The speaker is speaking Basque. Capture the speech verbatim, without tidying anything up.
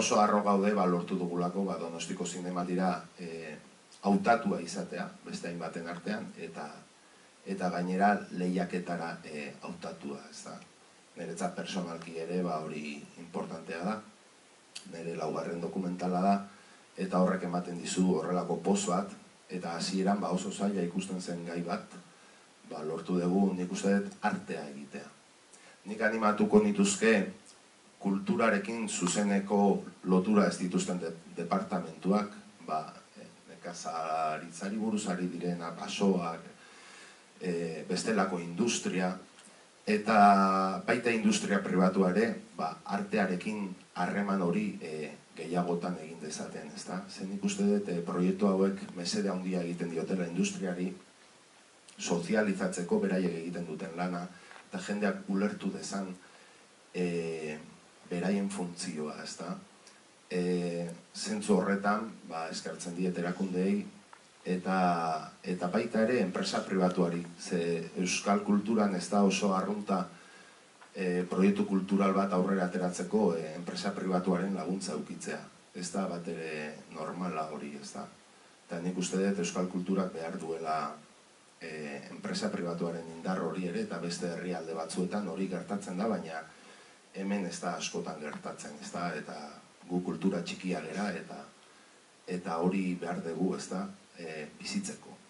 oso harro gaude ba, lortu dugulako ba, Donostiko Zinemaldira e, hautatua izatea, beste hainbaten artean, eta eta gainera lehiaketara e, hautatua, ez da. Niretzat personalki ere ba, hori importantea da, nire laugarren dokumentala da, eta horrek ematen dizu horrelako poz bat, eta hasieran ba, oso zaila ikusten zen gai bat, ba, lortu dugu nik uste dut artea egitea. Nik animatuko nituzke kulturarekin zuzeneko lotura ez dituzten de, departamentuak, ba, e, nekazaritzari buruz ari direna, basoak, e, bestelako industria, eta baita industria pribatua ere, ba, artearekin harreman hori e, gehiagotan egin dezaten, ezta? Zen ikuste dut, e, proiektu hauek mesede handia egiten diotela industriari, sozializatzeko beraiek egiten duten lana, eta jendeak ulertu dezan e, beraien funtzioa, ezta? E, zentzu horretan, ba, eskertzen diet erakundei, eta, eta baita ere enpresa pribatuari, ze euskal kulturan ez da oso arrunta e, proiektu kultural bat aurrera ateratzeko e, enpresa pribatuaren laguntza ukitzea. Ez da bat ere normala hori, ez da. Eta nik uste dut euskal kulturak behar duela e, enpresa pribatuaren indar hori ere, eta beste herrialde batzuetan hori gertatzen da, baina hemen ez da askotan gertatzen, ez da, eta gu kultura txikia gera, eta eta hori behar dugu, ez da, e, bizitzeko.